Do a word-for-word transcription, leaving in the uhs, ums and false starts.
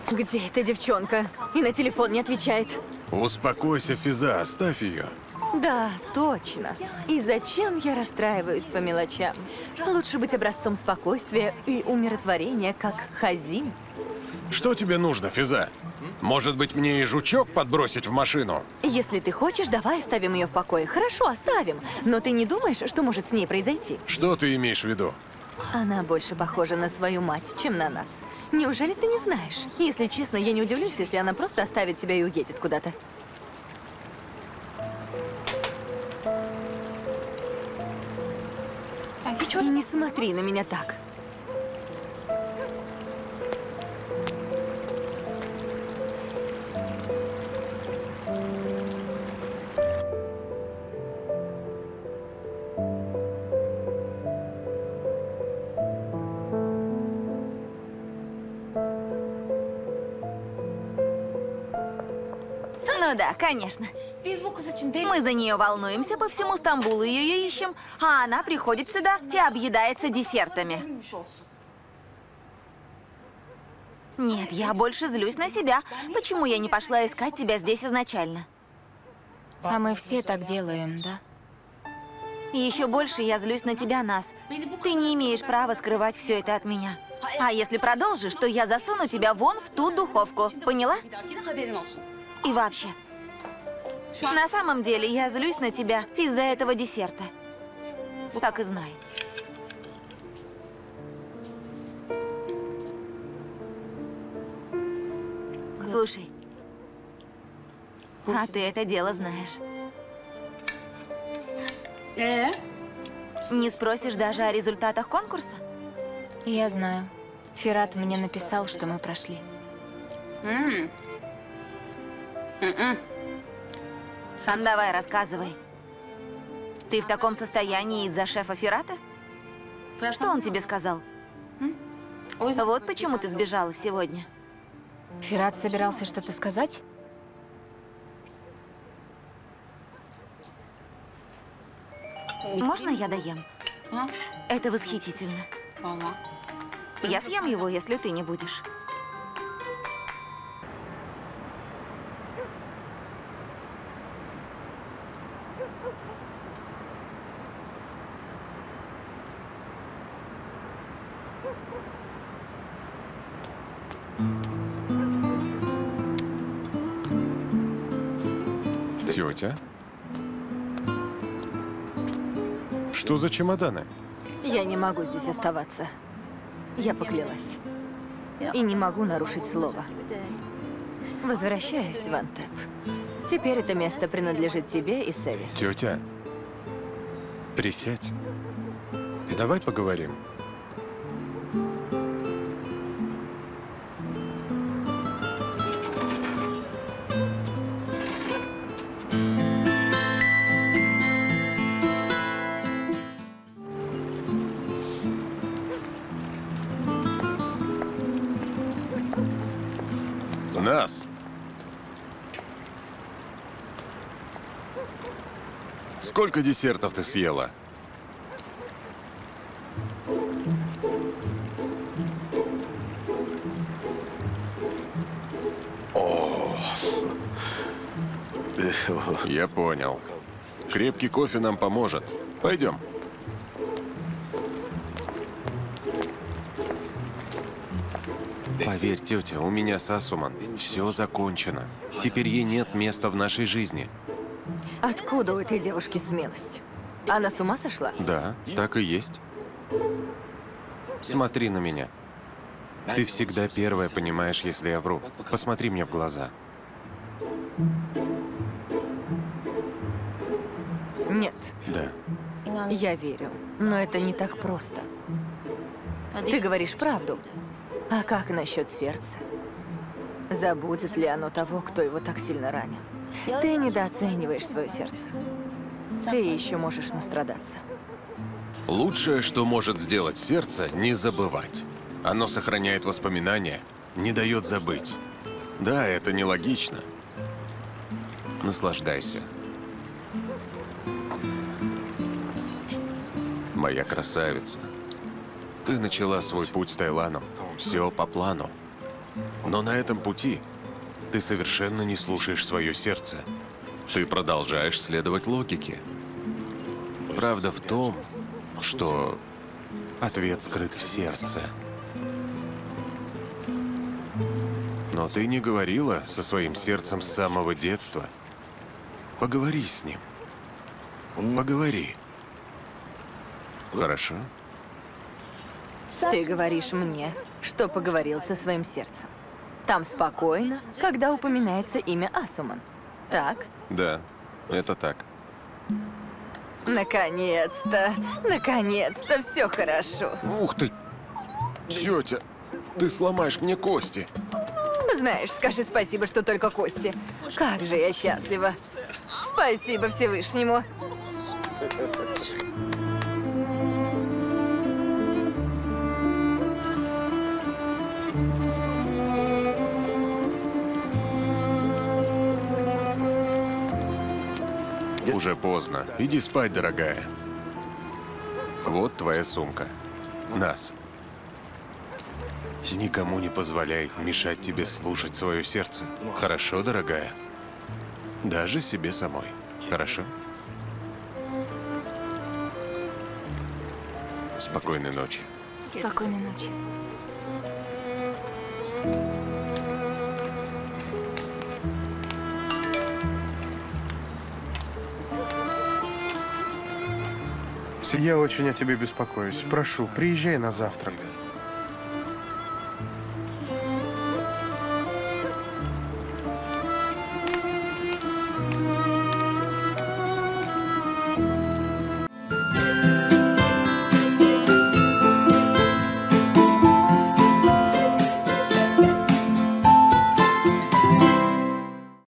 Где эта девчонка? И на телефон не отвечает. Успокойся, Физа, оставь ее. Да, точно. И зачем я расстраиваюсь по мелочам? Лучше быть образцом спокойствия и умиротворения, как Хазим. Что тебе нужно, Физа? Может быть, мне и жучок подбросить в машину? Если ты хочешь, давай оставим ее в покое. Хорошо, оставим. Но ты не думаешь, что может с ней произойти? Что ты имеешь в виду? Она больше похожа на свою мать, чем на нас. Неужели ты не знаешь? Если честно, я не удивлюсь, если она просто оставит тебя и уедет куда-то. И не смотри на меня так. Ну да, конечно. Мы за нее волнуемся, по всему Стамбулу ее ищем, а она приходит сюда и объедается десертами. Нет, я больше злюсь на себя. Почему я не пошла искать тебя здесь изначально? А мы все так делаем, да? И еще больше я злюсь на тебя, Нас. Ты не имеешь права скрывать все это от меня. А если продолжишь, то я засуну тебя вон в ту духовку. Поняла? И вообще, на самом деле я злюсь на тебя из-за этого десерта. Так и знай. Слушай, а ты это дело знаешь. Не спросишь даже о результатах конкурса? Я знаю. Фират мне написал, что мы прошли. Сам давай, рассказывай. Ты в таком состоянии из-за шефа Фирата? Что он тебе сказал? Вот почему ты сбежала сегодня. Фират собирался что-то сказать? Можно я доем? Это восхитительно. Я съем его, если ты не будешь. Тетя? Что за чемоданы? Я не могу здесь оставаться. Я поклялась. И не могу нарушить слово. Возвращаюсь в Антеп. Теперь это место принадлежит тебе и Севе. Тетя, присядь. Давай поговорим. Нас. Сколько десертов ты съела? О. Я понял. Крепкий кофе нам поможет. Пойдем. Поверь, тетя, у меня с Асуман все закончено. Теперь ей нет места в нашей жизни. Откуда у этой девушки смелость? Она с ума сошла? Да, так и есть. Смотри на меня. Ты всегда первая понимаешь, если я вру. Посмотри мне в глаза. Нет. Да. Я верю, но это не так просто. Ты говоришь правду. А как насчет сердца? Забудет ли оно того, кто его так сильно ранил? Ты недооцениваешь свое сердце. Ты еще можешь настрадаться. Лучшее, что может сделать сердце, не забывать. Оно сохраняет воспоминания, не дает забыть. Да, это нелогично. Наслаждайся. Моя красавица. Ты начала свой путь с Тайланом. Все по плану. Но на этом пути ты совершенно не слушаешь свое сердце. Ты продолжаешь следовать логике. Правда в том, что ответ скрыт в сердце. Но ты не говорила со своим сердцем с самого детства. Поговори с ним. Поговори. Хорошо? Ты говоришь мне, что поговорил со своим сердцем. Там спокойно, когда упоминается имя Асуман. Так? Да, это так. Наконец-то, наконец-то все хорошо. Ух ты! Тетя, ты сломаешь мне кости. Знаешь, скажи спасибо, что только кости. Как же я счастлива. Спасибо Всевышнему. Уже поздно. Иди спать, дорогая. Вот твоя сумка. Нас. Никому не позволяй мешать тебе слушать свое сердце. Хорошо, дорогая? Даже себе самой. Хорошо? Спокойной ночи. Спокойной ночи. Я очень о тебе беспокоюсь. Прошу, приезжай на завтрак.